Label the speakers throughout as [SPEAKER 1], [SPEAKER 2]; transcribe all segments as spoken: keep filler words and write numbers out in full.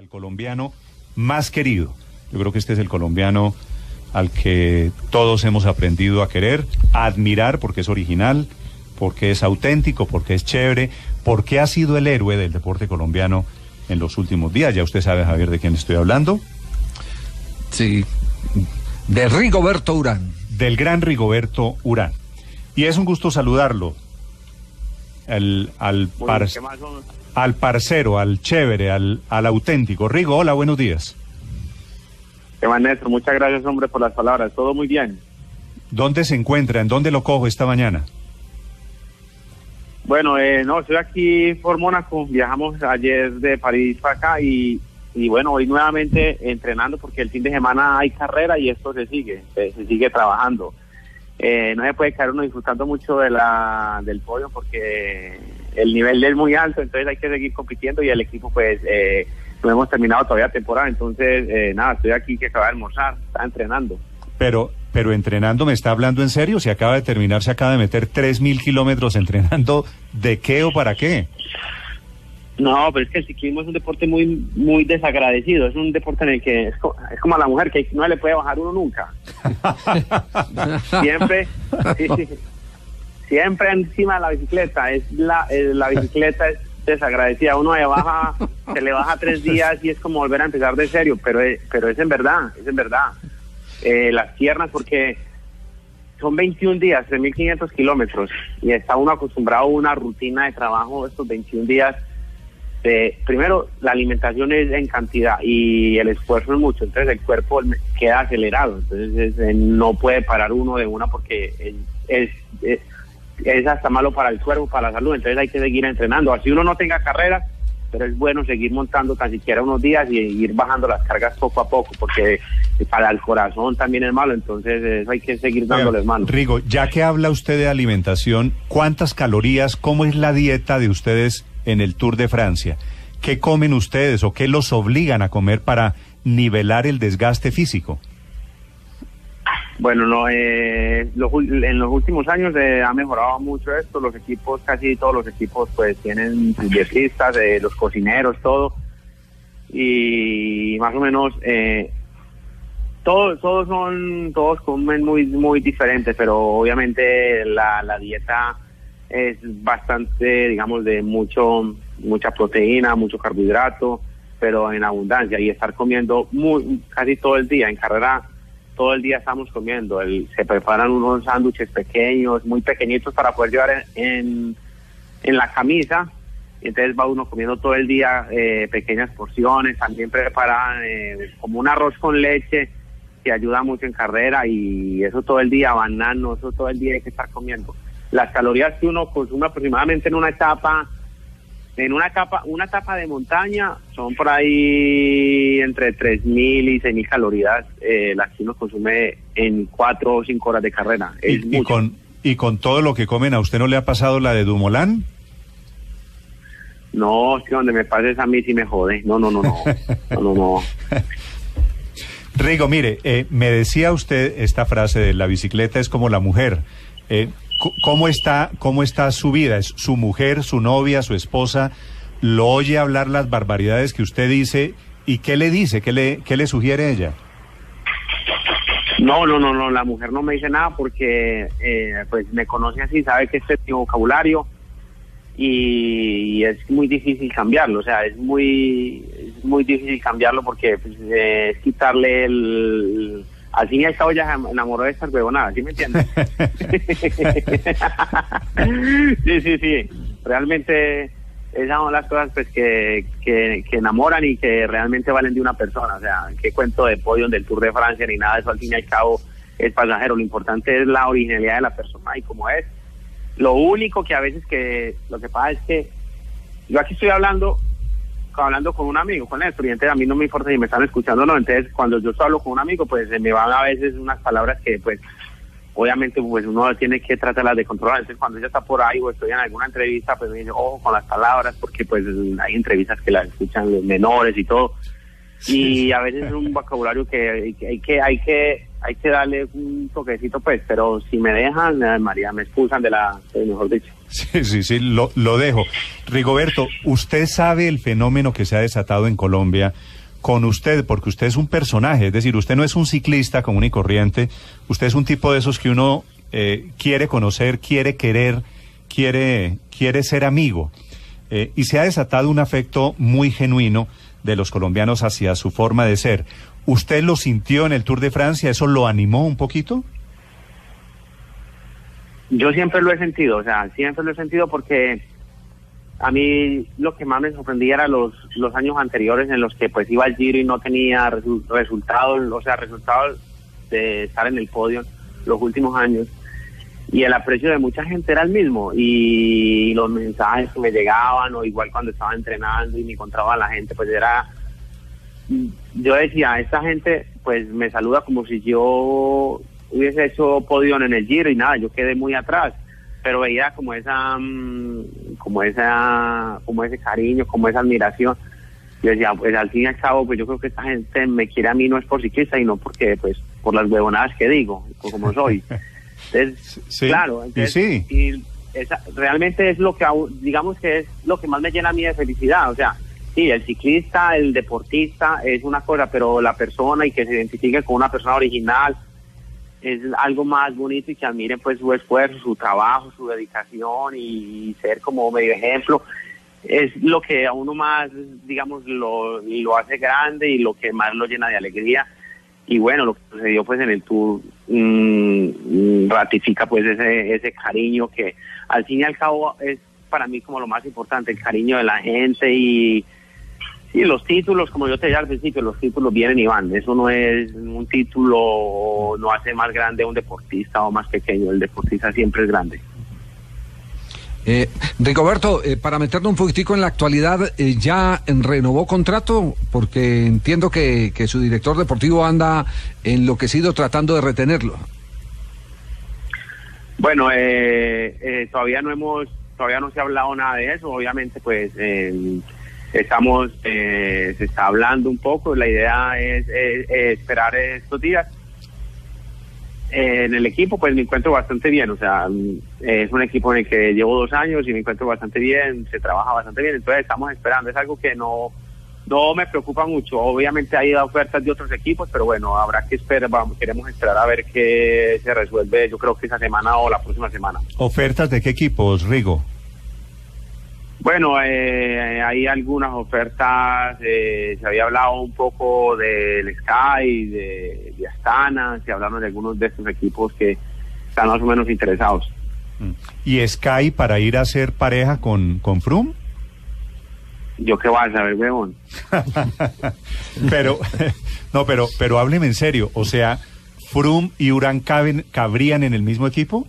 [SPEAKER 1] al colombiano más querido. Yo creo que este es el colombiano al que todos hemos aprendido a querer, a admirar porque es original, porque es auténtico, porque es chévere, porque ha sido el héroe del deporte colombiano en los últimos días. Ya usted sabe, Javier, de quién estoy hablando.
[SPEAKER 2] Sí, de Rigoberto Urán.
[SPEAKER 1] Del gran Rigoberto Urán. Y es un gusto saludarlo. Al, al, par, al parcero, al chévere, al, al auténtico. Rigo, hola, buenos días.
[SPEAKER 3] ¿Qué más, Néstor? Muchas gracias, hombre, por las palabras. Todo muy bien.
[SPEAKER 1] ¿Dónde se encuentra? ¿En dónde lo cojo esta mañana?
[SPEAKER 3] Bueno, eh, no, estoy aquí por Mónaco. Viajamos ayer de París para acá y, y bueno, hoy nuevamente entrenando porque el fin de semana hay carrera y esto se sigue, se, se sigue trabajando. Eh, no se puede quedar uno disfrutando mucho de la del podio porque el nivel es muy alto, entonces hay que seguir compitiendo y el equipo pues eh, no hemos terminado todavía temporada, entonces eh, nada, estoy aquí que acaba de almorzar, está entrenando.
[SPEAKER 1] Pero, pero entrenando, ¿me está hablando en serio? Se acaba de terminar, se acaba de meter tres mil kilómetros entrenando, ¿de qué o para qué?
[SPEAKER 3] No, pero es que el ciclismo es un deporte muy muy desagradecido, es un deporte en el que es, co es como a la mujer, que no le puede bajar uno nunca. Siempre, sí, sí, siempre encima de la bicicleta, es la, es, la bicicleta es desagradecida, uno le baja, se le baja tres días y es como volver a empezar de serio, pero es, pero es en verdad, es en verdad. Eh, las piernas, porque son veintiún días, tres mil quinientos kilómetros, y está uno acostumbrado a una rutina de trabajo estos veintiún días. Eh, primero, la alimentación es en cantidad y el esfuerzo es mucho, entonces el cuerpo queda acelerado, entonces eh, no puede parar uno de una porque es, es, es, es hasta malo para el cuerpo, para la salud, entonces hay que seguir entrenando, así uno no tenga carreras, pero es bueno seguir montando tan siquiera unos días y ir bajando las cargas poco a poco, porque para el corazón también es malo, entonces eso hay que seguir dándoles mano.
[SPEAKER 1] Rigo, ya que habla usted de alimentación, ¿cuántas calorías, cómo es la dieta de ustedes en el Tour de Francia? ¿Qué comen ustedes o qué los obligan a comer para nivelar el desgaste físico?
[SPEAKER 3] Bueno, no, eh, los, en los últimos años eh, ha mejorado mucho esto, los equipos, casi todos los equipos pues tienen sus dietistas, eh, los cocineros, todo, y más o menos eh, todos, todos son, todos comen muy, muy diferentes, pero obviamente la, la dieta es bastante, digamos, de mucho, mucha proteína, mucho carbohidrato, pero en abundancia, y estar comiendo muy, casi todo el día. En carrera todo el día estamos comiendo, el, se preparan unos sándwiches pequeños, muy pequeñitos para poder llevar en, en, en la camisa, y entonces va uno comiendo todo el día eh, pequeñas porciones, también preparan eh, como un arroz con leche, que ayuda mucho en carrera, y eso todo el día, banano, eso todo el día hay que estar comiendo. Las calorías que uno consume aproximadamente en una etapa, en una etapa, una etapa de montaña, son por ahí entre tres mil y seis mil calorías, eh, las que uno consume en cuatro o cinco horas de carrera. Es
[SPEAKER 1] y, y, con, ¿Y con todo lo que comen, a usted no le ha pasado la de Dumoulin?
[SPEAKER 3] No, es que donde me pases a mí sí me jode. No, no, no, no. no, no, no.
[SPEAKER 1] Rigo, mire, eh, me decía usted esta frase de la bicicleta es como la mujer. Eh, ¿Cómo está, cómo está su vida? ¿Es su mujer, su novia, su esposa? ¿Lo oye hablar las barbaridades que usted dice? ¿Y qué le dice? ¿Qué le, qué le sugiere ella?
[SPEAKER 3] No, no, no, no, la mujer no me dice nada porque eh, pues me conoce así, sabe que este es mi vocabulario y, y es muy difícil cambiarlo, o sea, es muy, es muy difícil cambiarlo porque pues, eh, es quitarle el... Al fin y al cabo ya se enamoró de estas huevonadas, ¿sí me entiendes? sí, sí, sí. Realmente esas son las cosas pues que, que, que enamoran y que realmente valen de una persona. O sea, qué cuento de podio del Tour de Francia ni nada de eso, al fin y al cabo es pasajero. Lo importante es la originalidad de la persona y cómo es. Lo único que a veces que, lo que pasa es que yo aquí estoy hablando... hablando con un amigo, con Néstor, y entonces a mí no me importa si me están escuchando o no, entonces cuando yo hablo con un amigo, pues se me van a veces unas palabras que pues obviamente pues uno tiene que tratarlas de controlar, entonces cuando ella está por ahí o estoy en alguna entrevista, pues me dice, ojo con las palabras, porque pues hay entrevistas que las escuchan los menores y todo, y a veces es un vocabulario que hay que, hay que, hay que, hay que darle un toquecito pues, pero si me dejan, María, me excusan de la, mejor dicho.
[SPEAKER 1] Sí, sí, sí, lo, lo dejo. Rigoberto, ¿usted sabe el fenómeno que se ha desatado en Colombia con usted? Porque usted es un personaje, es decir, usted no es un ciclista común y corriente, usted es un tipo de esos que uno eh, quiere conocer, quiere querer, quiere, quiere ser amigo. Eh, y se ha desatado un afecto muy genuino de los colombianos hacia su forma de ser. ¿Usted lo sintió en el Tour de Francia? ¿Eso lo animó un poquito?
[SPEAKER 3] Yo siempre lo he sentido, o sea, siempre lo he sentido porque a mí lo que más me sorprendía era los los años anteriores en los que pues iba al Giro y no tenía resu resultados, o sea, resultados de estar en el podio los últimos años. Y el aprecio de mucha gente era el mismo, y los mensajes que me llegaban, o igual cuando estaba entrenando y me encontraba a la gente, pues era, yo decía, esta gente pues me saluda como si yo hubiese hecho podio en el Giro y nada, yo quedé muy atrás, pero veía como esa, como esa, como ese cariño, como esa admiración. Yo decía, pues al fin y al cabo, pues yo creo que esta gente me quiere a mí no es por ciclista, sino porque, pues, por las huevonadas que digo, como soy. Entonces, sí, claro, entonces, y sí. y esa, realmente es lo que, digamos que es lo que más me llena a mí de felicidad. O sea, sí, el ciclista, el deportista es una cosa, pero la persona y que se identifique con una persona original es algo más bonito, y que admiren pues su esfuerzo, su trabajo, su dedicación, y ser como medio ejemplo. Es lo que a uno más, digamos, lo, lo hace grande y lo que más lo llena de alegría. Y bueno, lo que sucedió pues en el Tour mmm, ratifica pues ese ese cariño que al fin y al cabo es para mí como lo más importante, el cariño de la gente. Y, y los títulos, como yo te decía al principio, los títulos vienen y van. Eso no es un título, no hace más grande a un deportista o más pequeño. El deportista siempre es grande.
[SPEAKER 2] Eh, Rigoberto, eh, para meternos un poquitico en la actualidad, eh, ¿ya renovó contrato? Porque entiendo que, que su director deportivo anda enloquecido tratando de retenerlo.
[SPEAKER 3] Bueno, eh, eh, todavía no hemos, todavía no se ha hablado nada de eso. Obviamente, pues eh, estamos, eh, se está hablando un poco. La idea es, es, es esperar estos días. En el equipo pues me encuentro bastante bien, o sea, es un equipo en el que llevo dos años y me encuentro bastante bien, se trabaja bastante bien, entonces estamos esperando. Es algo que no no me preocupa mucho. Obviamente hay ofertas de otros equipos, pero bueno, habrá que esperar, vamos, queremos esperar a ver qué se resuelve, yo creo que esa semana o la próxima semana.
[SPEAKER 1] ¿Ofertas de qué equipos, Rigo?
[SPEAKER 3] Bueno, eh, hay algunas ofertas, eh, se había hablado un poco del Sky, de, de Astana, se hablaron de algunos de estos equipos que están más o menos interesados.
[SPEAKER 1] ¿Y Sky para ir a hacer pareja con, con Froome?
[SPEAKER 3] Yo qué vas a saber, huevón.
[SPEAKER 1] pero, no, pero, pero hábleme en serio, o sea, ¿Froome y Urán caben, cabrían en el mismo equipo?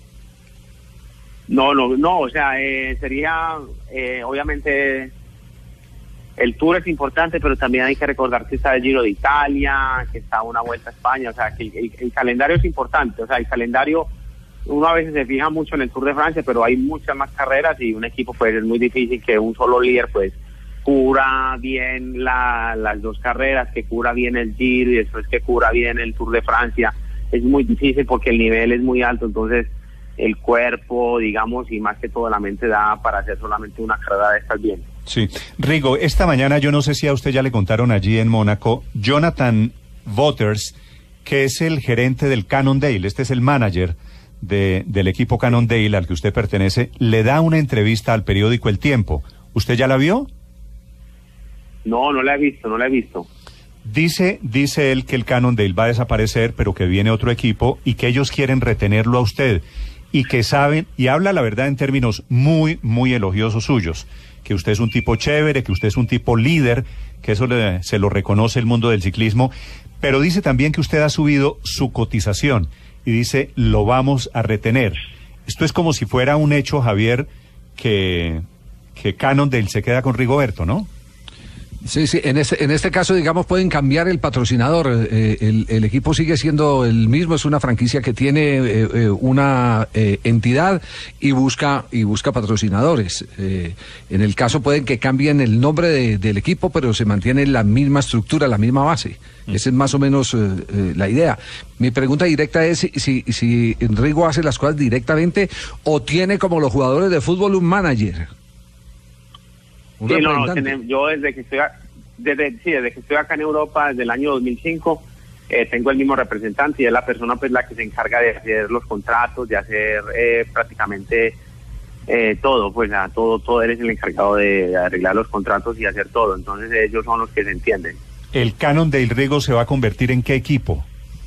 [SPEAKER 3] No, no, no, o sea, eh, sería, eh, obviamente, el Tour es importante, pero también hay que recordar que está el Giro de Italia, que está una Vuelta a España, o sea, que el, el, el calendario es importante, o sea, el calendario, uno a veces se fija mucho en el Tour de Francia, pero hay muchas más carreras y un equipo, pues, es muy difícil que un solo líder, pues, cubra bien la, las dos carreras, que cubra bien el Giro y después que cubra bien el Tour de Francia. Es muy difícil porque el nivel es muy alto, entonces el cuerpo, digamos, y más que todo la mente da para hacer solamente una carrera de estas bien.
[SPEAKER 1] Sí. Rigo, esta mañana, yo no sé si a usted ya le contaron allí en Mónaco, Jonathan Waters, que es el gerente del Cannondale, este es el manager de, del equipo Cannondale al que usted pertenece, le da una entrevista al periódico El Tiempo. ¿Usted ya la vio?
[SPEAKER 3] No, no la he visto, no la he visto.
[SPEAKER 1] Dice, dice él que el Cannondale va a desaparecer, pero que viene otro equipo y que ellos quieren retenerlo a usted. Y que saben, y habla la verdad en términos muy, muy elogiosos suyos, que usted es un tipo chévere, que usted es un tipo líder, que eso le, se lo reconoce el mundo del ciclismo, pero dice también que usted ha subido su cotización y dice, lo vamos a retener. Esto es como si fuera un hecho, Javier, que, que Cannondale se queda con Rigoberto, ¿no?
[SPEAKER 2] Sí, sí, en este, en este caso, digamos, pueden cambiar el patrocinador. Eh, el, el equipo sigue siendo el mismo, es una franquicia que tiene eh, eh, una eh, entidad y busca y busca patrocinadores. Eh, en el caso pueden que cambien el nombre de, del equipo, pero se mantiene la misma estructura, la misma base. Mm. Esa es más o menos eh, eh, la idea. Mi pregunta directa es si, si, si Rigo hace las cosas directamente o tiene como los jugadores de fútbol un manager.
[SPEAKER 3] Sí, no, no, tenemos, yo desde que estoy desde, sí, desde que estoy acá en Europa, desde el año dos mil cinco, eh, tengo el mismo representante y es la persona pues la que se encarga de hacer los contratos, de hacer eh, prácticamente eh, todo, pues a todo, todo él es el encargado de, de arreglar los contratos y hacer todo, entonces ellos son los que se entienden.
[SPEAKER 1] ¿El Cannondale Rigo se va a convertir en qué equipo?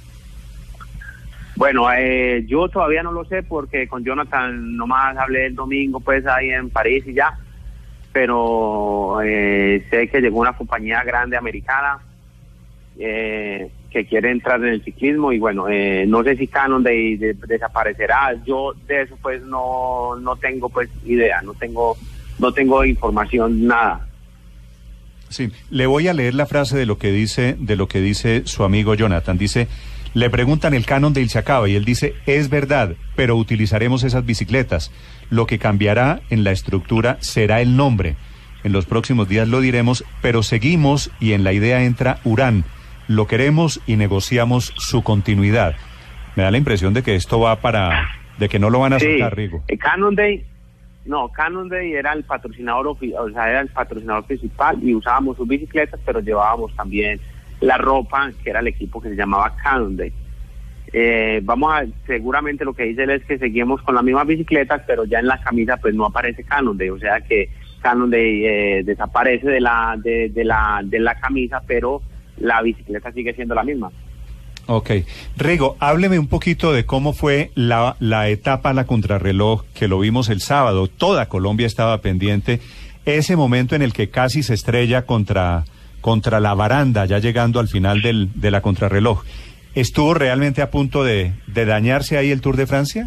[SPEAKER 3] Bueno, eh, yo todavía no lo sé porque con Jonathan nomás hablé el domingo pues ahí en París y ya, pero eh, sé que llegó una compañía grande americana eh, que quiere entrar en el ciclismo y bueno, eh, no sé si Cannondale de, de, desaparecerá, yo de eso pues no no tengo pues idea, no tengo no tengo información, nada.
[SPEAKER 1] Sí, le voy a leer la frase de lo que dice de lo que dice su amigo Jonathan, dice: le preguntan el Cannondale se acaba y él dice, es verdad, pero utilizaremos esas bicicletas. Lo que cambiará en la estructura será el nombre. En los próximos días lo diremos, pero seguimos y en la idea entra Urán. Lo queremos y negociamos su continuidad. Me da la impresión de que esto va para, de que no lo van a soltar, sí, Rigo.
[SPEAKER 3] Eh, Cannondale, no, Cannondale era el patrocinador, o sea, era el patrocinador principal y usábamos sus bicicletas, pero llevábamos también la ropa, que era el equipo que se llamaba Cannondale. Eh, vamos a, seguramente lo que dice él es que seguimos con las mismas bicicletas, pero ya en la camisa pues no aparece Cannondale, o sea que Cannondale eh, desaparece de la, de, de la, de la camisa, pero la bicicleta sigue siendo la misma.
[SPEAKER 1] Ok. Rigo, hábleme un poquito de cómo fue la, la etapa a la contrarreloj, que lo vimos el sábado, toda Colombia estaba pendiente, ese momento en el que casi se estrella contra, contra la baranda, ya llegando al final del, de la contrarreloj. ¿Estuvo realmente a punto de, de dañarse ahí el Tour de Francia?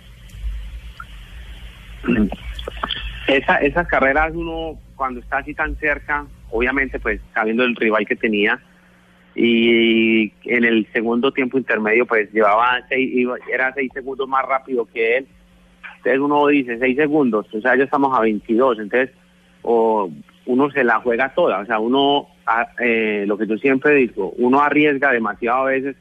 [SPEAKER 3] Esa, esas carreras uno, cuando está así tan cerca, obviamente pues sabiendo el rival que tenía, y en el segundo tiempo intermedio pues llevaba seis, era seis segundos más rápido que él, entonces uno dice seis segundos, o sea ya estamos a veintidós, entonces o uno se la juega toda, o sea uno, eh, lo que yo siempre digo, uno arriesga demasiado a veces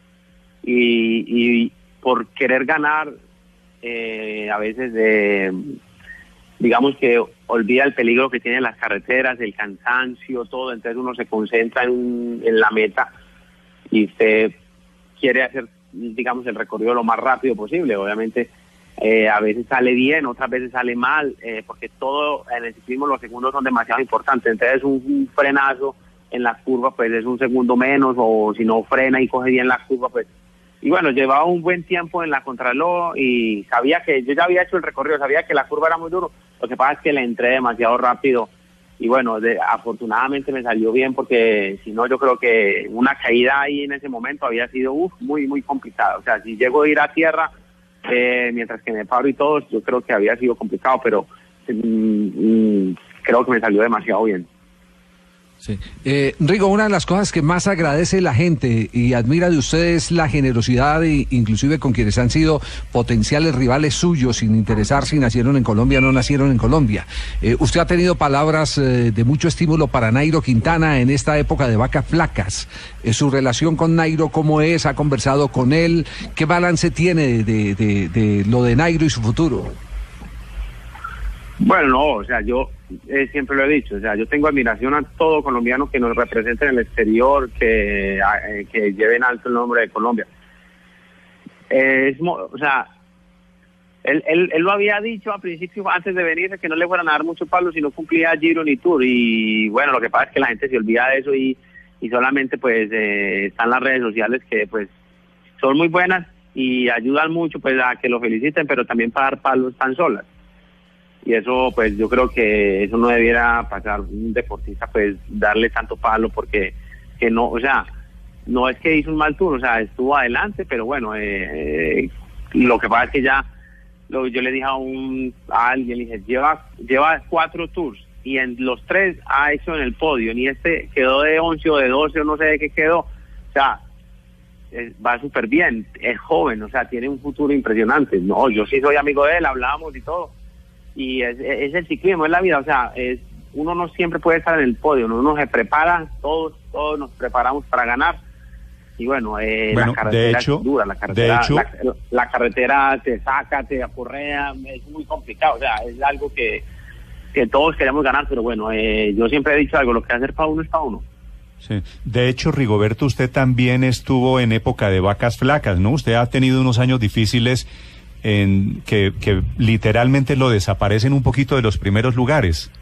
[SPEAKER 3] y, y por querer ganar eh, a veces eh, digamos que olvida el peligro que tienen las carreteras, el cansancio, todo, entonces uno se concentra en, en la meta y usted quiere hacer, digamos, el recorrido lo más rápido posible. Obviamente eh, a veces sale bien, otras veces sale mal, eh, porque todo en el ciclismo los segundos son demasiado importantes, entonces un, un frenazo en la curva pues es un segundo menos, o si no frena y coge bien la curva pues. Y bueno, llevaba un buen tiempo en la contrarreloj y sabía que yo ya había hecho el recorrido, sabía que la curva era muy duro, lo que pasa es que le entré demasiado rápido y bueno, de, afortunadamente me salió bien, porque si no yo creo que una caída ahí en ese momento había sido uf, muy muy complicada, o sea, si llego a ir a tierra eh, mientras que me paro y todo, yo creo que había sido complicado, pero mm, mm, creo que me salió demasiado bien.
[SPEAKER 2] Sí. Eh, Rigo, una de las cosas que más agradece la gente y admira de ustedes es la generosidad, y inclusive con quienes han sido potenciales rivales suyos, sin interesar si nacieron en Colombia o no nacieron en Colombia. Eh, usted ha tenido palabras eh, de mucho estímulo para Nairo Quintana en esta época de vacas flacas. Eh, su relación con Nairo, ¿cómo es? ¿Ha conversado con él? ¿Qué balance tiene de, de, de, de lo de Nairo y su futuro?
[SPEAKER 3] Bueno, no, o sea, yo eh, siempre lo he dicho, o sea, yo tengo admiración a todo colombiano que nos represente en el exterior, que, eh, que lleve en alto el nombre de Colombia. Eh, es, o sea, él, él, él lo había dicho al principio, antes de venir, que no le fueran a dar mucho palo si no cumplía Giro ni Tour, y bueno, lo que pasa es que la gente se olvida de eso y, y solamente pues eh, están las redes sociales que pues son muy buenas y ayudan mucho pues a que lo feliciten, pero también para dar palos tan solas. Y eso pues yo creo que eso no debiera pasar un deportista, pues darle tanto palo, porque que no, o sea, no es que hizo un mal tour, o sea, estuvo adelante, pero bueno, eh, eh, lo que pasa es que ya lo, yo le dije a un a alguien, le dije, lleva lleva cuatro tours y en los tres ha hecho en el podio, ni este quedó de once o de doce o no sé de qué quedó, o sea, es, va súper bien, es joven, o sea, tiene un futuro impresionante. No, yo sí soy amigo de él, hablábamos y todo, y es, es el ciclismo, es la vida, o sea, es, uno no siempre puede estar en el podio, uno, uno se prepara, todos, todos nos preparamos para ganar. Y bueno, eh,
[SPEAKER 1] bueno,
[SPEAKER 3] la carretera
[SPEAKER 1] de hecho,
[SPEAKER 3] es dura, la carretera,
[SPEAKER 1] de hecho,
[SPEAKER 3] la, la carretera te saca, te aporrea, es muy complicado, o sea, es algo que, que todos queremos ganar, pero bueno, eh, yo siempre he dicho algo, lo que hacer para uno es para uno.
[SPEAKER 1] Sí. De hecho, Rigoberto, usted también estuvo en época de vacas flacas, ¿no? Usted ha tenido unos años difíciles en que, que literalmente lo desaparecen un poquito de los primeros lugares.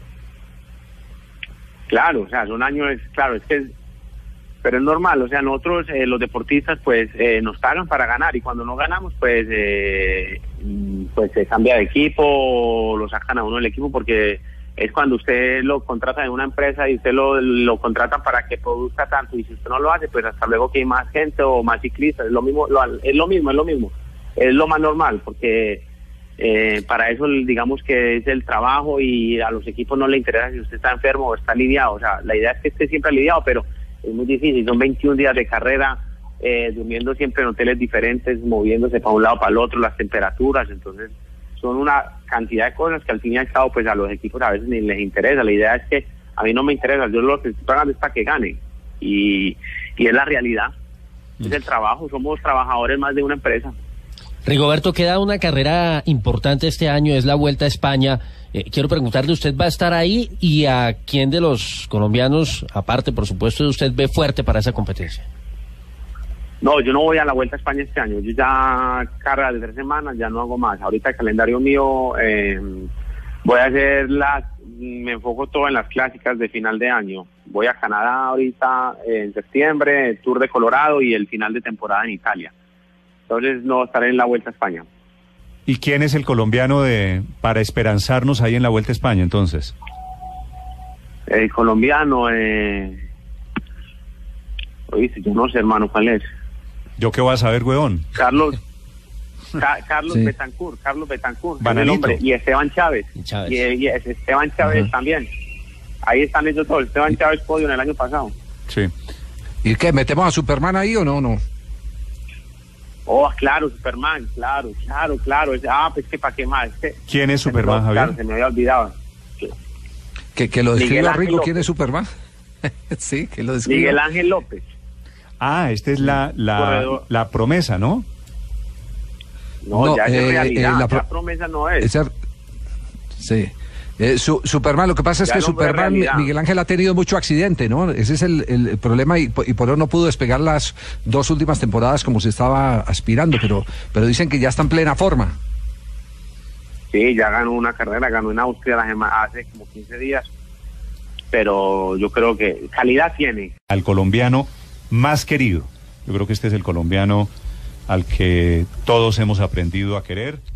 [SPEAKER 3] Claro, o sea, son años, claro, es que es, pero es normal, o sea, nosotros eh, los deportistas pues eh, nos pagan para ganar y cuando no ganamos pues eh, pues se cambia de equipo, lo sacan a uno del equipo porque es cuando usted lo contrata en una empresa y usted lo, lo contrata para que produzca tanto y si usted no lo hace pues hasta luego que hay más gente o más ciclistas, es lo mismo, lo, es lo mismo, es lo mismo, es lo más normal porque eh, para eso digamos que es el trabajo y a los equipos no le interesa si usted está enfermo o está aliviado, o sea, la idea es que esté siempre aliviado, pero es muy difícil, son veintiún días de carrera, eh, durmiendo siempre en hoteles diferentes, moviéndose para un lado para el otro, las temperaturas, entonces son una cantidad de cosas que al fin y al cabo pues a los equipos a veces ni les interesa, la idea es que a mí no me interesa, yo lo que estoy pagando es para que ganen, y, y es la realidad, mm. es el trabajo, somos trabajadores más de una empresa.
[SPEAKER 4] Rigoberto, queda una carrera importante este año, es la Vuelta a España. Eh, quiero preguntarle, ¿usted va a estar ahí? ¿Y a quién de los colombianos, aparte por supuesto de usted, ve fuerte para esa competencia?
[SPEAKER 3] No, yo no voy a la Vuelta a España este año, yo ya carga de tres semanas, ya no hago más. Ahorita el calendario mío, eh, voy a hacer las, me enfoco todo en las clásicas de final de año. Voy a Canadá ahorita eh, en septiembre, el Tour de Colorado y el final de temporada en Italia. Entonces no estaré en la Vuelta a España.
[SPEAKER 1] ¿Y quién es el colombiano de para esperanzarnos ahí en la Vuelta a España, entonces?
[SPEAKER 3] El colombiano, eh... oíste, yo no sé, hermano, ¿cuál es?
[SPEAKER 1] ¿Yo qué voy a saber, huevón?
[SPEAKER 3] Carlos, Ca Carlos
[SPEAKER 2] sí.
[SPEAKER 3] Betancourt, Carlos Betancourt,
[SPEAKER 1] Bananito.
[SPEAKER 3] es el hombre, y Esteban Chávez,
[SPEAKER 4] Y Chávez.
[SPEAKER 3] Y, y Esteban Chávez
[SPEAKER 4] Ajá.
[SPEAKER 3] también. Ahí están ellos todos, Esteban Chávez podio en el año pasado.
[SPEAKER 1] Sí.
[SPEAKER 2] ¿Y qué, metemos a Superman ahí o no? no?
[SPEAKER 3] Oh, claro, Superman, claro, claro, claro. Es, ah, pues que para qué más. Es que,
[SPEAKER 1] ¿Quién es Superman,
[SPEAKER 3] no,
[SPEAKER 1] Javier?
[SPEAKER 3] Claro, se me había olvidado.
[SPEAKER 2] Que, que lo
[SPEAKER 3] Miguel
[SPEAKER 2] describa
[SPEAKER 3] Ángel
[SPEAKER 2] Rigo, ¿quién
[SPEAKER 3] López.
[SPEAKER 2] es Superman? Sí, que lo describa.
[SPEAKER 3] Miguel Ángel López.
[SPEAKER 1] Ah, esta es la, la,
[SPEAKER 3] Corredor.
[SPEAKER 1] la promesa, ¿no?
[SPEAKER 3] No,
[SPEAKER 2] No,
[SPEAKER 3] ya es
[SPEAKER 2] eh,
[SPEAKER 3] realidad,
[SPEAKER 2] eh, la
[SPEAKER 3] ya
[SPEAKER 2] pro-
[SPEAKER 3] promesa no es.
[SPEAKER 2] Esa- Sí. Eh, su, Superman, lo que pasa es
[SPEAKER 3] Ya
[SPEAKER 2] que
[SPEAKER 3] el hombre de
[SPEAKER 2] Superman,
[SPEAKER 3] realidad.
[SPEAKER 2] Miguel Ángel ha tenido mucho accidente, ¿no? Ese es el, el problema y, po- y por eso no pudo despegar las dos últimas temporadas como se estaba aspirando, pero, pero dicen que ya está en plena forma.
[SPEAKER 3] Sí, ya ganó una carrera, ganó en Austria la sema- hace como quince días, pero yo creo que calidad tiene.
[SPEAKER 1] Al colombiano más querido. Yo creo que este es el colombiano al que todos hemos aprendido a querer.